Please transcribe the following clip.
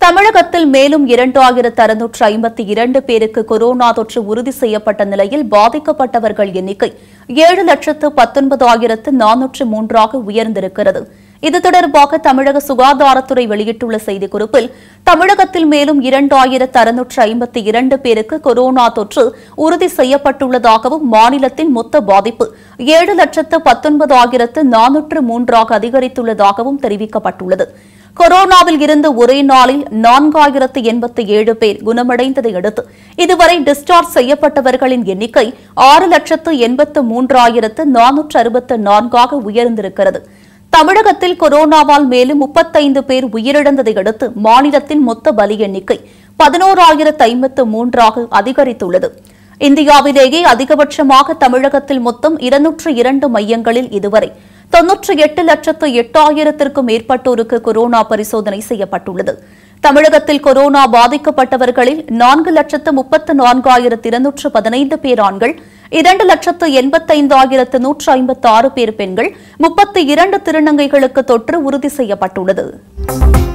தமிழகத்தில் மேலும் 2652 பேருக்கு கொரோனா தொற்று உறுதி செய்யப்பட்ட நிலையில் பாதிக்கப்பட்டவர்கள் எண்ணிக்கை 7,19,403 உயர்ந்திருக்கிறது. இது தொடர்பாக தமிழக சுகாதாரத்துறை வெளியிட்டுள்ள செய்திக்குறிப்பில், தமிழகத்தில் மேலும் 2652 பேருக்கு கொரோனா தொற்று உறுதி செய்யப்பட்டுள்ளதாகவும், மாநிலத்தின் மொத்த பாதிப்பு 7,19,403 அதிகரித்துள்ளதாகவும் தெரிவிக்கப்பட்டுள்ளது. கொரோனாவில் இருந்து ஒரே நாளில் 4087 பேர் குணமடைந்ததை அடுத்து இதுவரை டிஸ்சார்ஜ் செய்யப்பட்டவர்களின் எண்ணிக்கை 6,83,464 உயர்ந்திருக்கிறது. தமிழகத்தில் கொரோனாவால் மேலும் 35 பேர் உயிரிழந்ததை அடுத்து மாநிலத்தின் மொத்த பலி எண்ணிக்கை 11,053 அதிகரித்துள்ளது. இந்தியாவிலேயே அதிகபட்சமாக தமிழகத்தில் மொத்தம் 202 மையங்களில் இதுவரை 98,08,000 மேற்பட்டோருக்கு கொரோனா பரிசோதனை செய்யப்பட்டுள்ளது. தமிழகத்தில் கொரோனா பாதிக்கப்பட்டவர்களில் 4,34,215 பேர் ஆண்கள், 2,85,156 பேர் பெண்கள், 32 திருநங்கைகளுக்கு தொற்று உறுதி செய்யப்பட்டுள்ளது.